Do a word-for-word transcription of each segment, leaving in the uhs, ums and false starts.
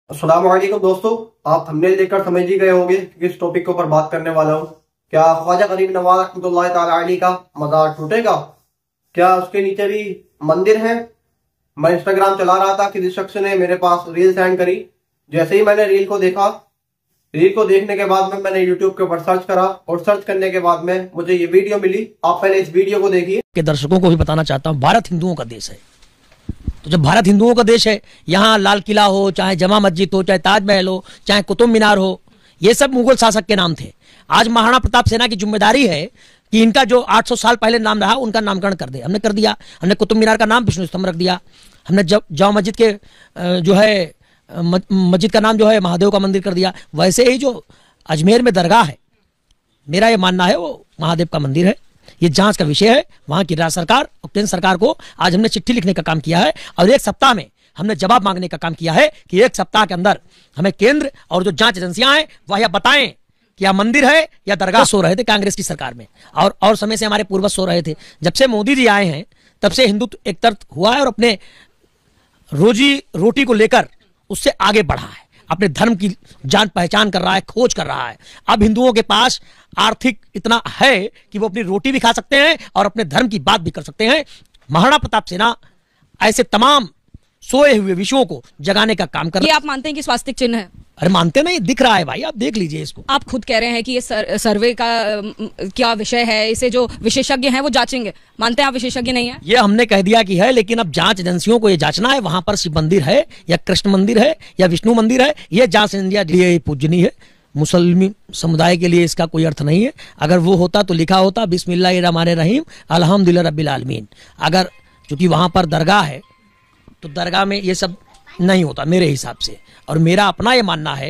अस्सलाम वालेकुम दोस्तों, आप थंबनेल देखकर समझ ही गए होंगे कि किस टॉपिक के ऊपर बात करने वाला हूँ। क्या ख्वाजा गरीब नवाज रहमतुल्लाह तआला अलैह का मज़ार टूटेगा? क्या उसके नीचे भी मंदिर है? मैं इंस्टाग्राम चला रहा था, किसी शख्स ने मेरे पास रील सेंड करी। जैसे ही मैंने रील को देखा, रील को देखने के बाद में मैंने यूट्यूब के ऊपर सर्च करा और सर्च करने के बाद में मुझे ये वीडियो मिली। आप पहले इस वीडियो को देखिए। के दर्शकों को भी बताना चाहता हूँ, भारत हिंदुओं का देश है। तो जब भारत हिंदुओं का देश है, यहाँ लाल किला हो, चाहे जमा मस्जिद हो, चाहे ताजमहल हो, चाहे कुतुब मीनार हो, ये सब मुगल शासक के नाम थे। आज महाराणा प्रताप सेना की जिम्मेदारी है कि इनका जो आठ सौ साल पहले नाम रहा उनका नामकरण कर दे। हमने कर दिया। हमने कुतुब मीनार का नाम विष्णु स्तंभ रख दिया। हमने जमा मस्जिद के जो है मस्जिद का नाम जो है महादेव का मंदिर कर दिया। वैसे ही जो अजमेर में दरगाह है, मेरा ये मानना है वो महादेव का मंदिर है। ये जांच का विषय है। वहां की राज्य सरकार और केंद्र सरकार को आज हमने चिट्ठी लिखने का काम किया है और एक सप्ताह में हमने जवाब मांगने का काम किया है कि एक सप्ताह के अंदर हमें केंद्र और जो जांच एजेंसियां हैं वह यह बताएं कि यह मंदिर है या दरगाह। सो रहे थे कांग्रेस की सरकार में और और समय से हमारे पूर्वज सो रहे थे। जब से मोदी जी आए हैं तब से हिंदुत्व एक तरफ हुआ है और अपने रोजी रोटी को लेकर उससे आगे बढ़ा है। अपने धर्म की जान पहचान कर रहा है, खोज कर रहा है। अब हिंदुओं के पास आर्थिक इतना है कि वो अपनी रोटी भी खा सकते हैं और अपने धर्म की बात भी कर सकते हैं। महाराणा प्रताप सेना ऐसे तमाम सोए हुए विषयों को जगाने का काम कर रहा है। ये आप मानते हैं कि स्वास्तिक चिन्ह है? अरे मानते नहीं, दिख रहा है भाई, आप देख लीजिए इसको। आप खुद कह रहे हैं कि ये सर, सर्वे का क्या विषय है, इसे जो विशेषज्ञ हैं वो जांचेंगे। मानते हैं आप विशेषज्ञ नहीं है? ये हमने कह दिया कि है, लेकिन अब जांच एजेंसियों को ये जांचना है वहां पर शिव मंदिर है या कृष्ण मंदिर है या विष्णु मंदिर है। ये जांच एजेंसियां पूजनीय है। मुसलमान समुदाय के लिए इसका कोई अर्थ नहीं है। अगर वो होता तो लिखा होता बिस्मिल्लाहिर्रहमानिर्रहीम अल्हम्दुलिल्लाह रब्बिल आलमीन। अगर चूंकि वहां पर दरगाह है तो दरगाह में ये सब नहीं होता मेरे हिसाब से। और मेरा अपना ये मानना है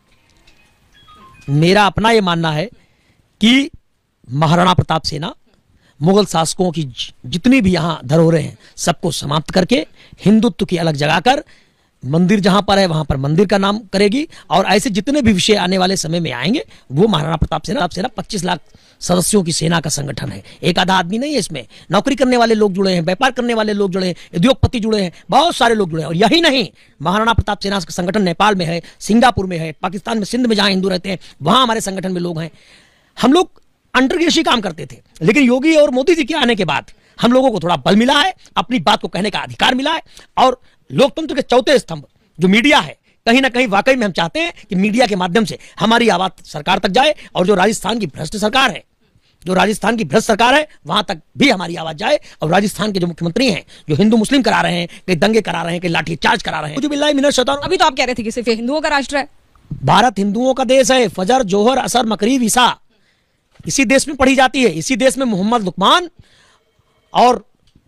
मेरा अपना ये मानना है कि महाराणा प्रताप सेना मुगल शासकों की जितनी भी यहाँ धरोहरें हैं सबको समाप्त करके हिंदुत्व की अलग जगाकर मंदिर जहां पर है वहां पर मंदिर का नाम करेगी। और ऐसे जितने भी विषय आने वाले समय में आएंगे वो महाराणा प्रताप सेना सेना पच्चीस लाख सदस्यों की सेना का संगठन है। एक आधा आदमी नहीं है इसमें। नौकरी करने वाले लोग जुड़े हैं, व्यापार करने वाले लोग जुड़े हैं, उद्योगपति जुड़े हैं, बहुत सारे लोग जुड़े हैं। और यही नहीं, महाराणा प्रताप सेना का संगठन नेपाल में है, सिंगापुर में है, पाकिस्तान में, सिंध में जहां हिंदू रहते हैं वहां हमारे संगठन में लोग हैं। हम लोग अंडरग्रेशी काम करते थे, लेकिन योगी और मोदी जी के आने के बाद हम लोगों को थोड़ा बल मिला है, अपनी बात को कहने का अधिकार मिला है। और लोकतंत्र के चौथे स्तंभ जो मीडिया है, कहीं ना कहीं वाकई में हम चाहते हैं कि मीडिया के माध्यम से हमारी आवाज सरकार तक जाए। और जो राजस्थान की भ्रष्ट सरकार है जो राजस्थान की भ्रष्ट सरकार है वहां तक भी हमारी आवाज जाए। और राजस्थान के जो मुख्यमंत्री हैं जो हिंदू मुस्लिम करा रहे हैं, कई दंगे करा रहे हैं, कई लाठीचार्ज करा रहे हैं। अभी तो आप कह रहे थे कि सिर्फ हिंदुओं का राष्ट्र है। भारत हिंदुओं का देश है। फजर, जोहर, असर, मकरीब, ईसा इसी देश में पढ़ी जाती है। इसी देश में मोहम्मद लुकमान और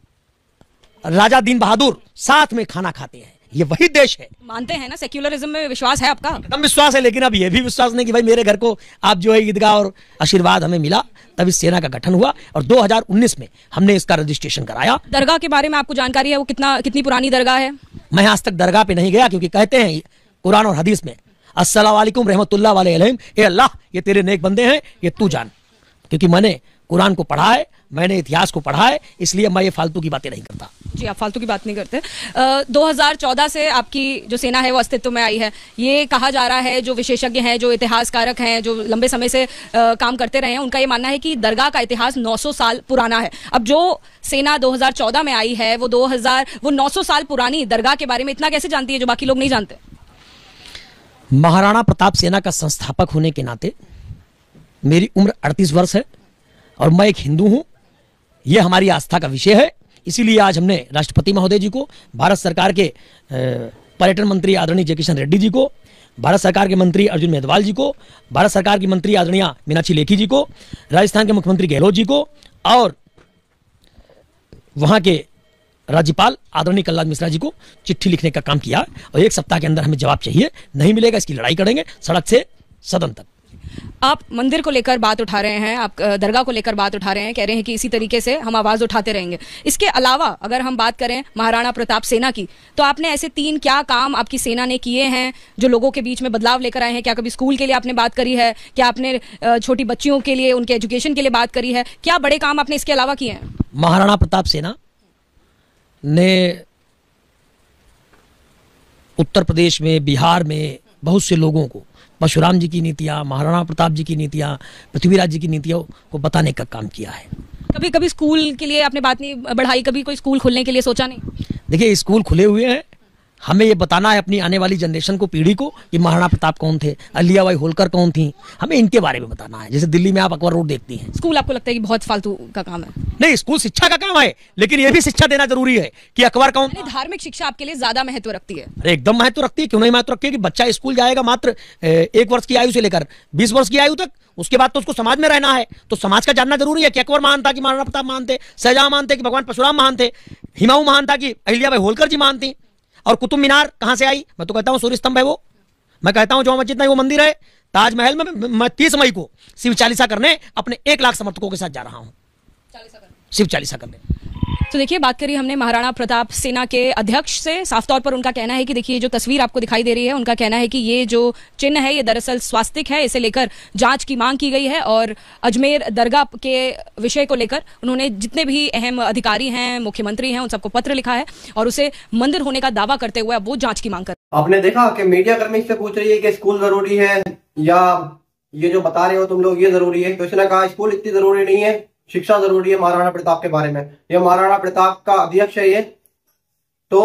राजा दीन बहादुर साथ में खाना खाते हैं। ये वही देश है। मानते हैं ना, सेक्युलरिज्म में विश्वास है आपका? एकदम विश्वास है, लेकिन अब ये भी विश्वास नहीं कि भाई मेरे घर को आप जो है ईदगाह और आशीर्वाद हमें मिला तब इस सेना का गठन हुआ। और दो हज़ार उन्नीस में हमने इसका रजिस्ट्रेशन कराया। दरगाह के बारे में आपको जानकारी है? वो कितना कितनी पुरानी दरगाह है? मैं आज तक दरगाह पे नहीं गया, क्योंकि कहते हैं कुरान और हदीस में अस्सलाम वालेकुम रहमतुल्लाह अलैहिम, ए अल्लाह ये तेरे नेक बंदे हैं, ये तू जान। क्योंकि मैंने कुरान को पढ़ा है, मैंने इतिहास को पढ़ा है, इसलिए मैं ये फालतू की बातें नहीं करता। जी, आप फालतू की बात नहीं करते। दो हज़ार चौदह से आपकी जो सेना है वो अस्तित्व में आई है। ये कहा जा रहा है, जो विशेषज्ञ हैं, जो इतिहासकारक हैं, जो लंबे समय से आ, काम करते रहे हैं, उनका ये मानना है कि दरगाह का इतिहास नौ सौ साल पुराना है। अब जो सेना दो हज़ार चौदह में आई है वो दो हज़ार वो नौ सौ साल पुरानी दरगाह के बारे में इतना कैसे जानती है जो बाकी लोग नहीं जानते? महाराणा प्रताप सेना का संस्थापक होने के नाते मेरी उम्र अड़तीस वर्ष है और मैं एक हिंदू हूं। यह हमारी आस्था का विषय है। इसीलिए आज हमने राष्ट्रपति महोदय जी को, भारत सरकार के पर्यटन मंत्री आदरणीय जय किशन रेड्डी जी को, भारत सरकार के मंत्री अर्जुन मेघवाल जी को, भारत सरकार की मंत्री आदरणीय मीनाक्षी लेखी जी को, राजस्थान के मुख्यमंत्री गहलोत जी को और वहां के राज्यपाल आदरणीय कलराज मिश्रा जी को चिट्ठी लिखने का काम किया। और एक सप्ताह के अंदर हमें जवाब चाहिए। नहीं मिलेगा इसकी लड़ाई करेंगे सड़क से सदन तक। आप मंदिर को लेकर बात उठा रहे हैं, आप दरगाह को लेकर बात उठा रहे हैं, कह रहे हैं कि इसी तरीके से हम आवाज उठाते रहेंगे। इसके अलावा अगर हम बात करें महाराणा प्रताप सेना की, तो आपने ऐसे तीन क्या काम आपकी सेना ने किए हैं जो लोगों के बीच में बदलाव लेकर आए हैं? क्या कभी स्कूल के लिए आपने बात करी है? क्या आपने छोटी बच्चियों के लिए, उनके एजुकेशन के लिए बात करी है? क्या बड़े काम आपने इसके अलावा किए हैं? महाराणा प्रताप सेना ने उत्तर प्रदेश में, बिहार में बहुत से लोगों को परशुराम जी की नीतियाँ, महाराणा प्रताप जी की नीतियाँ, पृथ्वीराज जी की नीतियों को बताने का काम किया है। कभी कभी स्कूल के लिए आपने बात नहीं बढ़ाई, कभी कोई स्कूल खोलने के लिए सोचा नहीं? देखिए, स्कूल खुले हुए हैं, हमें ये बताना है अपनी आने वाली जनरेशन को, पीढ़ी को, कि महाराणा प्रताप कौन थे, अहिल्याबाई होलकर कौन थी, हमें इनके बारे में बताना है। जैसे दिल्ली में आप अकबर रोड देखती हैं। स्कूल आपको लगता है कि बहुत फालतू का काम है? नहीं, स्कूल शिक्षा का काम है, लेकिन ये भी शिक्षा देना जरूरी है कि अकबर कौन। धार्मिक शिक्षा आपके लिए ज्यादा महत्व रखती है? अरे एकदम महत्व रखती है, क्यों नहीं महत्व रखती है कि बच्चा स्कूल जाएगा मात्र एक वर्ष की आयु से लेकर बीस वर्ष की आयु तक, उसके बाद तो उसको समाज में रहना है, तो समाज का जानना जरूरी है कि अकबर महान था कि महाराणा प्रताप महान थे, शाहजहां महान थे कि भगवान परशुराम महान थे, हिमायू महान था कि अहिल्याबाई होलकर जी महान थी। और कुतुब मीनार कहां से आई? मैं तो कहता हूं सूर्य स्तंभ है वो। मैं कहता हूं जो मस्जिद नहीं वो मंदिर है। ताजमहल में मैं तीस मई को शिव चालीसा करने अपने एक लाख समर्थकों के साथ जा रहा हूं, शिव चालीसा करने। तो देखिए, बात करी हमने महाराणा प्रताप सेना के अध्यक्ष से। साफ तौर पर उनका कहना है कि देखिए, जो तस्वीर आपको दिखाई दे रही है, उनका कहना है कि ये जो चिन्ह है ये दरअसल स्वास्तिक है, इसे लेकर जांच की मांग की गई है। और अजमेर दरगाह के विषय को लेकर उन्होंने जितने भी अहम अधिकारी हैं, मुख्यमंत्री हैं, उन सबको पत्र लिखा है और उसे मंदिर होने का दावा करते हुए अब वो जांच की मांग कर। आपने देखा कि मीडिया कर्मी इससे पूछ रही है कि स्कूल जरूरी है या ये जो बता रहे हो तुम लोग ये जरूरी है, तो इसने कहा स्कूल इतनी जरूरी नहीं है, शिक्षा जरूरी है महाराणा प्रताप के बारे में। ये महाराणा प्रताप का अध्यक्ष है ये। तो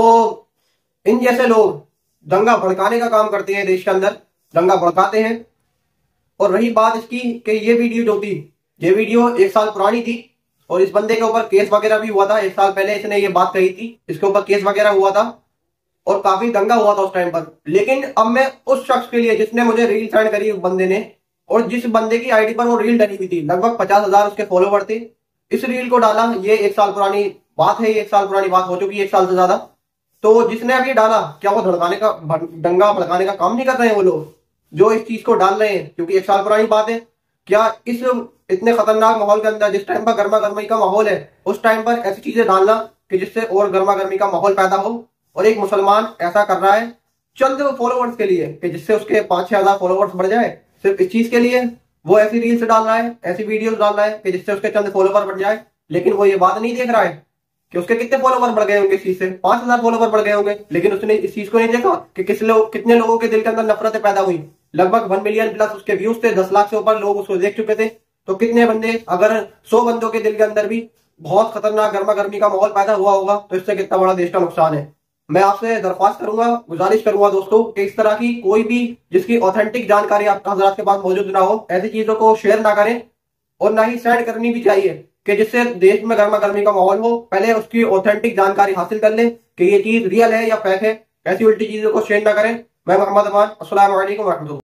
इन जैसे लोग दंगा भड़काने का काम करते हैं, देश के अंदर दंगा भड़काते हैं। और रही बात इसकी कि ये वीडियो जो थी, ये वीडियो एक साल पुरानी थी और इस बंदे के ऊपर केस वगैरह भी हुआ था। एक साल पहले इसने ये बात कही थी, इसके ऊपर केस वगैरह हुआ था और काफी दंगा हुआ था उस टाइम पर। लेकिन अब मैं उस शख्स के लिए जिसने मुझे रील सेंड करी उस बंदे ने, और जिस बंदे की आईडी पर वो रील डली हुई थी, लगभग पचास हजार उसके फॉलोवर थे, इस रील को डाला। ये एक साल पुरानी बात है, ये एक साल पुरानी बात हो चुकी है, एक साल से ज्यादा। तो जिसने अभी डाला, क्या वो धड़काने का दंगा भड़काने का काम नहीं कर रहे हैं वो लोग जो इस चीज को डाल रहे हैं? क्योंकि एक साल पुरानी बात है। क्या इस इतने खतरनाक माहौल के अंदर, जिस टाइम पर गर्मा गर्मी का माहौल है, उस टाइम पर ऐसी चीजें डालना कि जिससे और गर्मा गर्मी का माहौल पैदा हो, और एक मुसलमान ऐसा कर रहा है चंद फॉलोवर्स के लिए कि जिससे उसके पांच छह हजार फॉलोवर्स बढ़ जाए, सिर्फ इस चीज के लिए वो ऐसी रील्स डाल रहा है, ऐसी वीडियोस डाल रहा है कि जिससे उसके चंद फॉलोवर बढ़ जाए। लेकिन वो ये बात नहीं देख रहा है कि उसके कितने फॉलोवर बढ़ गए होंगे इस चीज से, पांच हजार फॉलोवर बढ़ गए होंगे। लेकिन उसने इस चीज को नहीं देखा कि किस लोग कितने लोगों के दिल के अंदर नफरतें पैदा हुई। लगभग वन मिलियन प्लस उसके व्यूज थे, दस लाख से ऊपर लोग उसको देख चुके थे। तो कितने बंदे, अगर सौ बंदों के दिल के अंदर भी बहुत खतरनाक गर्मा गर्मी का माहौल पैदा हुआ होगा, तो इससे कितना बड़ा देश का नुकसान है। मैं आपसे दरख्वास्त करूंगा, गुजारिश करूंगा दोस्तों कि इस तरह की कोई भी जिसकी ऑथेंटिक जानकारी आप हजरात के पास मौजूद ना हो, ऐसी चीजों को शेयर ना करें। और ना ही सेंड करनी भी चाहिए कि जिससे देश में गर्मा गर्मी का माहौल हो, पहले उसकी ऑथेंटिक जानकारी हासिल कर लें कि ये चीज रियल है या फेक है। ऐसी उल्टी चीजों को शेयर ना करें। मैं मोहम्मद अमान, अस्सलाम वालेकुम व रहमतुल्लाह।